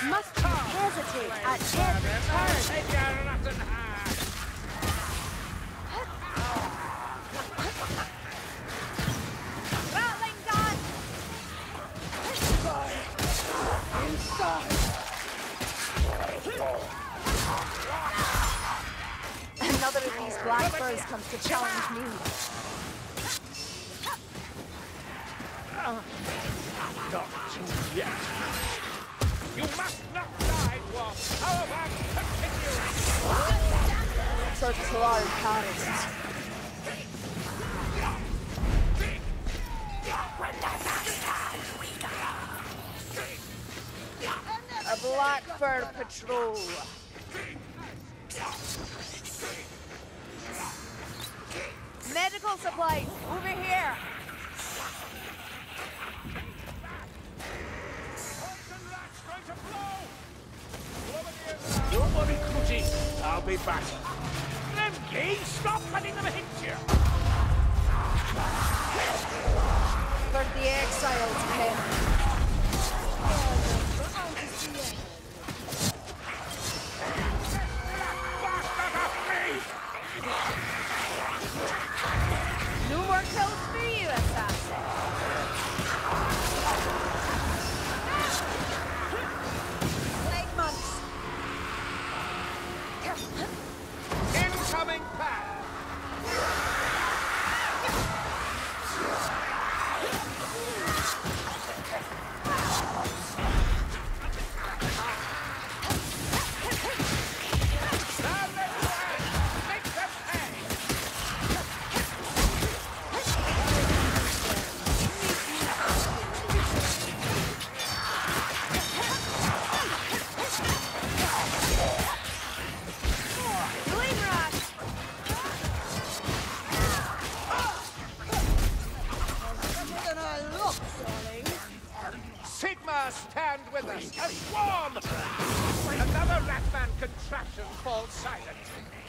Must hesitate at every turn. Take your rotten hand! Rattling gun! Inside! Another of these black furs comes to challenge me. Not yet. You must not die, dwarf. How about continue? Such large patterns. A black fur patrol. Medical supplies, over here. Don't worry, Crutchy. I'll be back. Grimgay, stop letting them hit you! For the exiles, Ken. No more kills for you, assassin. Plague monks. Incoming pack! Sigma, stand with us! A swarm! Another Ratman contraption falls silent.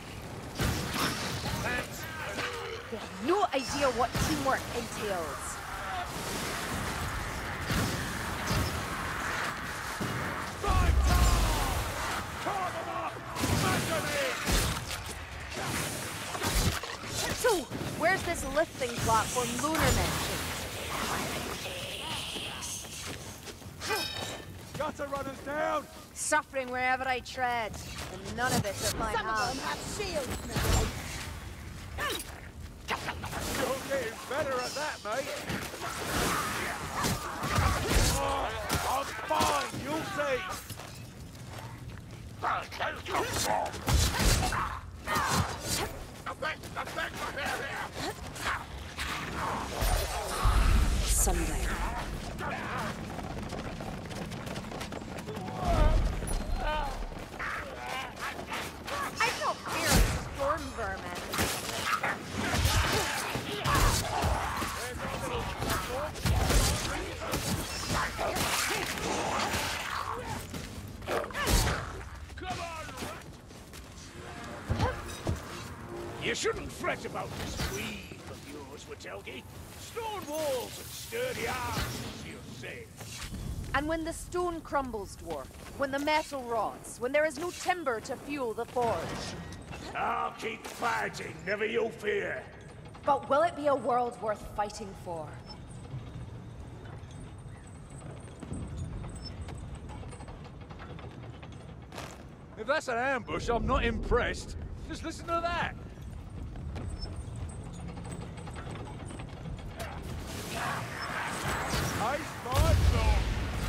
Thanks. They have no idea what teamwork entails. So, where's this lifting platform Lunar mentioned? Gotta run us down! Suffering wherever I tread, and none of it at my Some of hand. them have shields now. You're getting better at that, mate. Oh, I'm fine, you'll see. Someday. I don't fear storm vermin. You shouldn't fret about this weave of yours, Witelgi. Stone walls and sturdy arms, as you say. And when the stone crumbles, dwarf, when the metal rots, when there is no timber to fuel the forge. I'll keep fighting, never you fear. But will it be a world worth fighting for? If that's an ambush, I'm not impressed. Just listen to that. Nice fight, dog.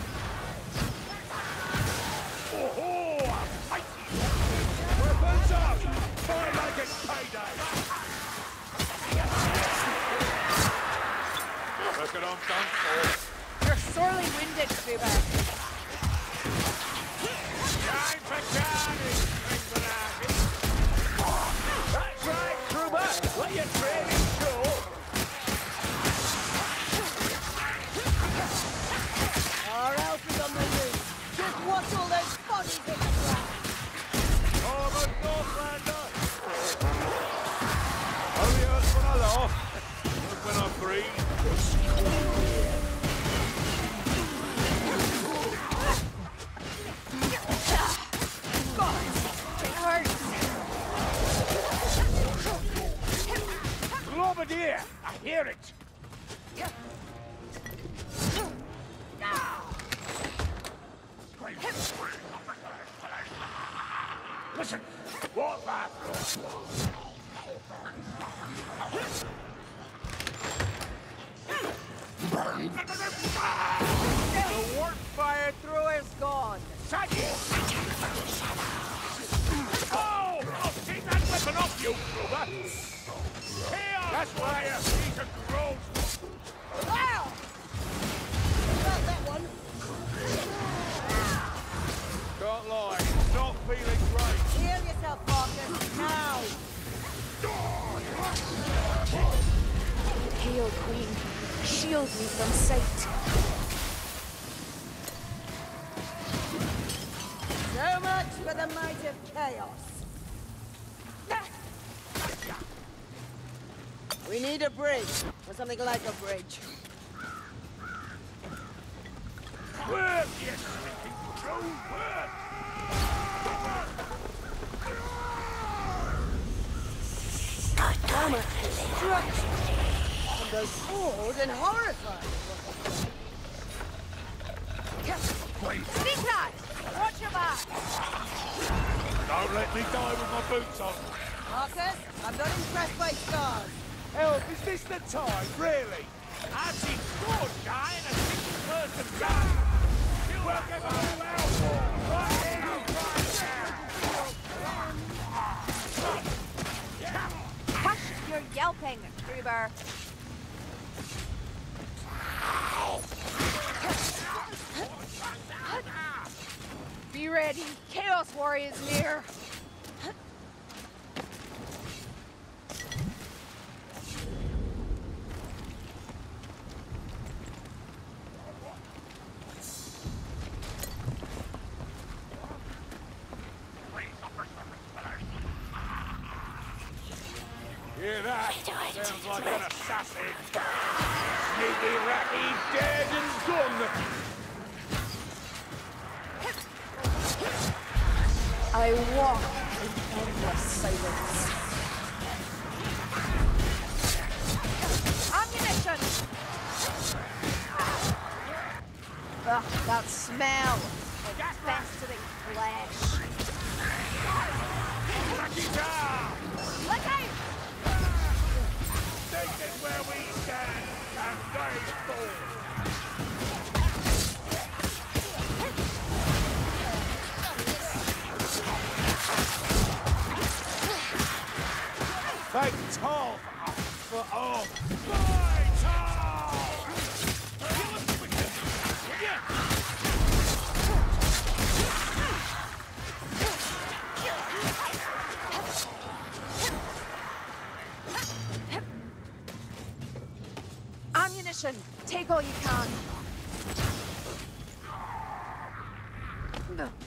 Oh, a fighty. Weapons up. Fight like it's payday. Reckon I'm done for. You're sorely wounded, Fuba. Time for carnage, that's right, Kruber. Let your training show. Our elf is on the loose. Just watch all those bodies in the ground. I'm a Northlander. Only hurts when I laugh. Not when I breathe. The warp fire through is gone. Oh! Oh, take that weapon off, you brother! Here! That's why your feet are gross! Wow! Got that one. Can't lie, it's not feeling great. Heal yourself, Marcus, now! Hail, Queen. Shield me from sight. So much for the might of chaos. We need a bridge, or something like a bridge. Work, you stinking drone, work! Armor, destruction, and those old and horrifying. Sneak! Watch your back! Don't let me die with my boots on. Marcus, I'm not impressed by scars. Help, is this the time, really? I've seen four die in a single-person gun! You will give us well! Right here, Hush! You're yelping, Gruber. Be ready. Chaos Warriors near. Hear that? Sounds like an assassin. Sneaky, ratty, dead and gone. I walk in endless silence. Ammunition! Ugh, that smell of festering flesh. Look out! This is where we stand, and they fall. Take Tall for all. By Tall! Kill us quicker, will ya? Ammunition! Take all you can. No.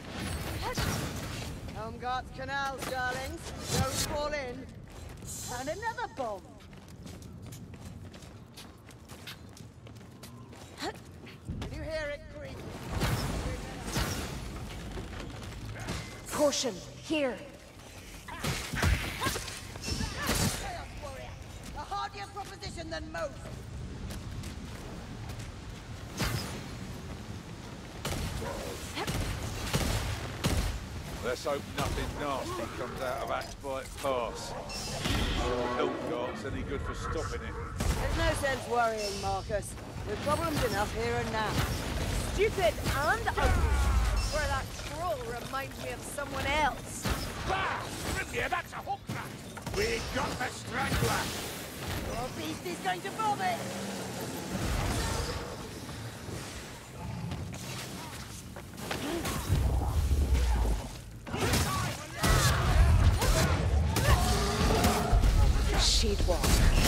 Helmgart's canals, darlings. Don't fall in. And another bomb. Can you hear it creak? Potion, here. Chaos Warrior! A hardier proposition than most. Let's hope nothing nasty comes out of Axbite Pass. Helmgart's any good for stopping it. There's no sense worrying, Marcus. We've problems enough here and now. Stupid and ugly. Where that troll reminds me of someone else. Bah! Grimnir, that's a hook rat! We got the strangler! Your beast is going to vomit! She'd walk.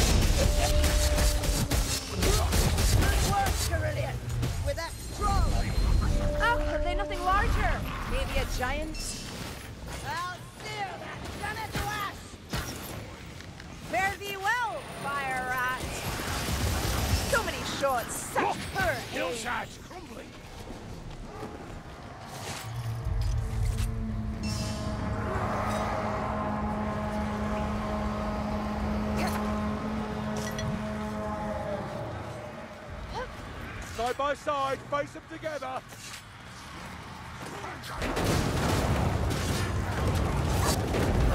Good work, Carillion! With that troll! Oh, are they nothing larger? Maybe a giant? I'll sear that planet to ash! Fare thee well, fire rat. So many shots, such poor aim. Hillside's crumbling! Side by side, face them together!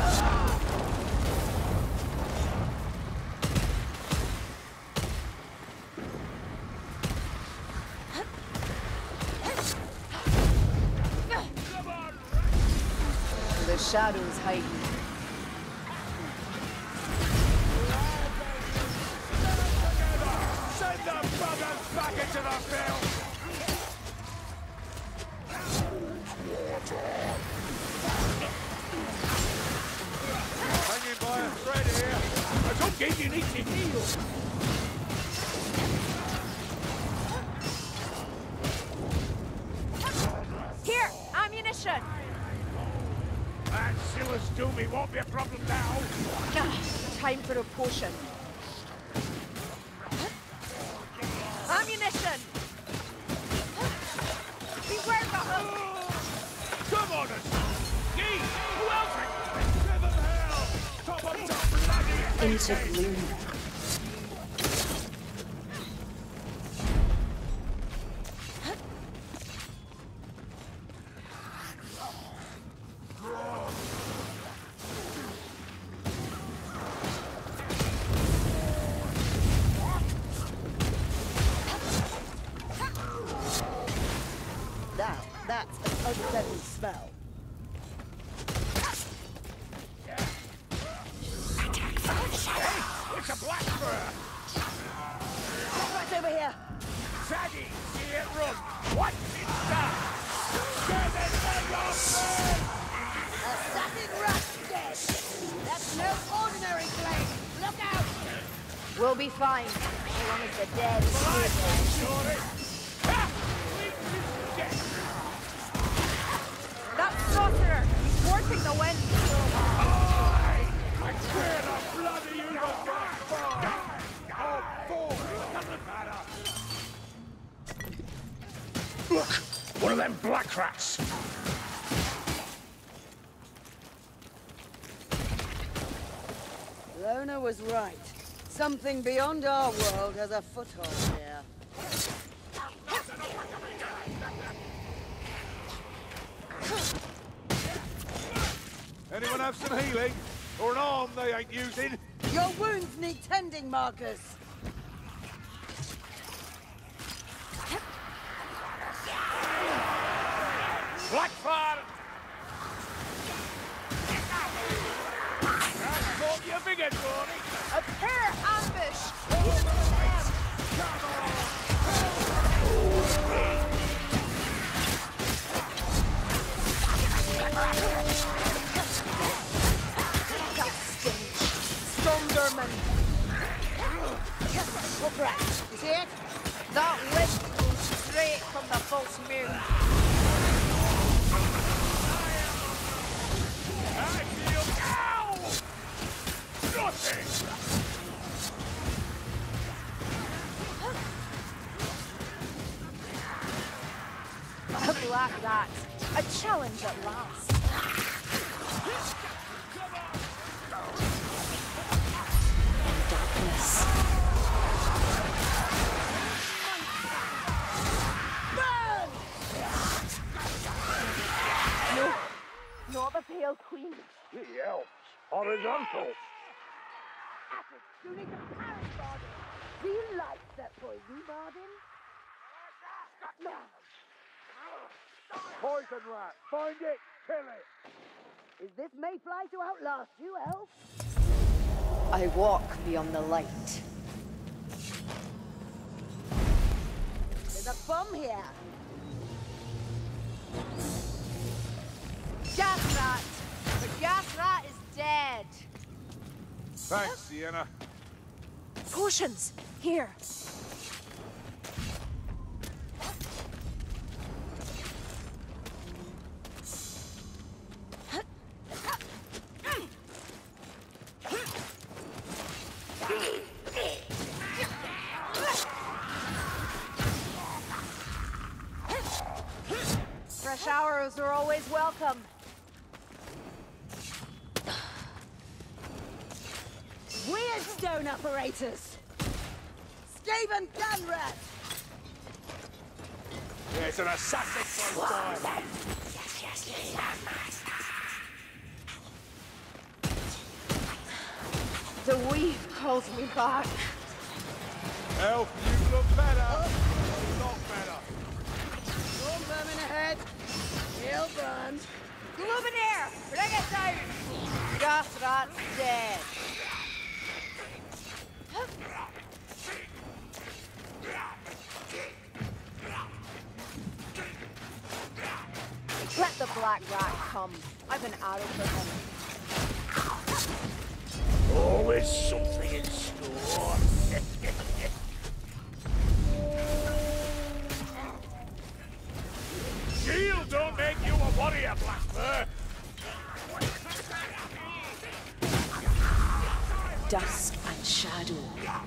The shadows hide me. Send the buggers back into the field! Hanging by a thread here. I don't give you need to heal. Here, ammunition! That Silas Doomy won't be a problem now. Time for a potion. Ammunition! Beware of them! Come on, us! Gee, who else? Seven hell! Top of the bloody Into bloom. Now, that's an unpleasant smell. It's a blackbird! Right over here. Saggy, see it run! What's it done? Get it out of Assassin Rat dead. That's no ordinary flame. Look out! We'll be fine, as long as the dead stay dead. Shorty! Ha! That sorcerer! He's warping the wind! I swear the bloody universe! Oh, fool! It doesn't matter! Look! One of them black rats! Lona was right. Something beyond our world has a foothold here. Anyone have some healing? Or an arm they ain't using? Your wounds need tending, Marcus. Blackfire! That's what you figured, Tony! A pair ambush! Come on! That stench! Stormderman! Look right. You see it? That wisp goes straight from the false moon. I feel... Ow! Nothing! A black rat. A challenge at last. Darkness. Burn! No, not the Pale Queen. The elves. Horizontal. You need to parry, Bardin. Do you like that poison, Bardin? No. Poison rat. Find it. Kill it. Is this mayfly to outlast you, elf? I walk beyond the light. There's a bomb here. Gas rat! The gas rat is dead. Thanks, Sienna. Potions! Here. Fresh arrows are always welcome. Weird stone operators. Skaven Gunrat. Yeah, it's an assassin close by. The weave calls me back. Elf, you look better. Not better. Storm vermin ahead. He'll burn. Luminaire! Bring it down! Gas rat's dead. Let the black rat come. I've an arrow for him. Always something in store. Shield don't make you a warrior, Blackbird. Dusk and shadow.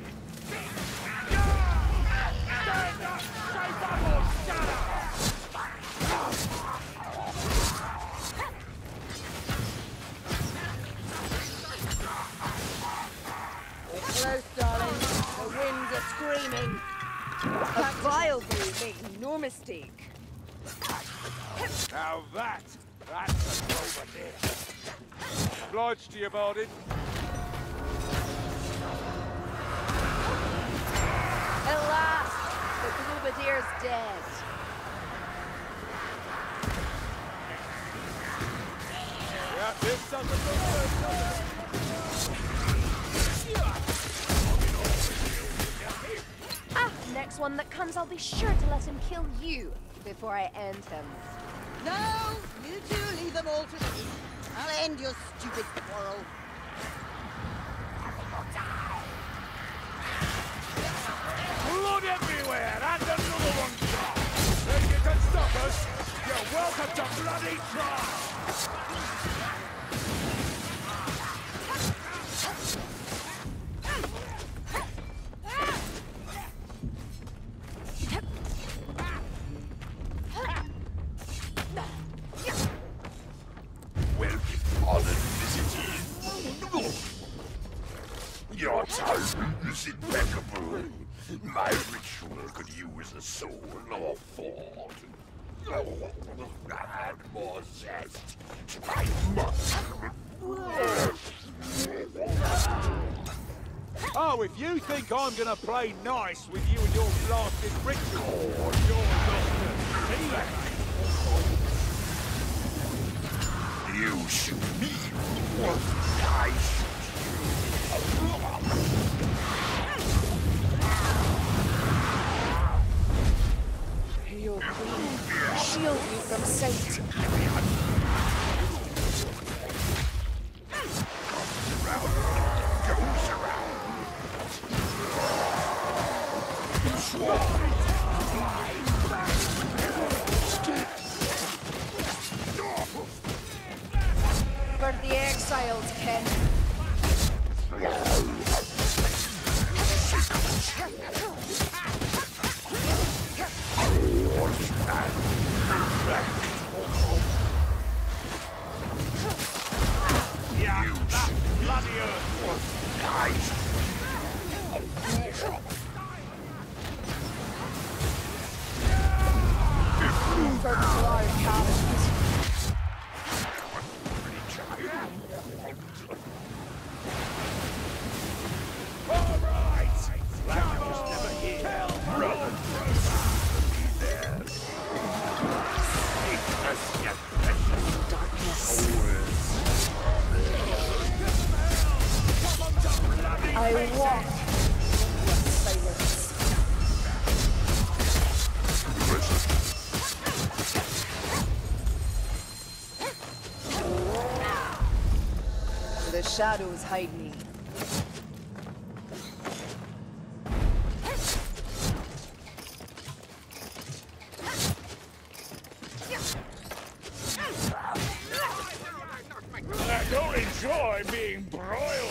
Stand up! Save up or shadow! Close, darling. The winds are screaming. A vile brew, make no mistake. Now that's a Belvedere. Obliged to you, Bardin. At last, the Belvedere's dead. Yeah, this doesn't look good, does it? Ah, next one that comes, I'll be sure to let him kill you before I end him. No, you two leave them all to me. I'll end your stupid quarrel. Blood everywhere, and another one shot. If you can stop us, you're welcome to bloody try. Welcome, honored visitor. Your timing is impeccable. My ritual could use a soul or thought. Add more zest. I must. Oh, if you think I'm gonna play nice with you and your blasted ritual, you're not gonna You shoot me, or I Heal me. Shield you from sight. goes around. For the exiles, Ken. Yeah, that bloody earth. For blood cabins. All right! Come on! Kill run! Darkness. I walk with silence. The shadows hide me. I don't enjoy being broiled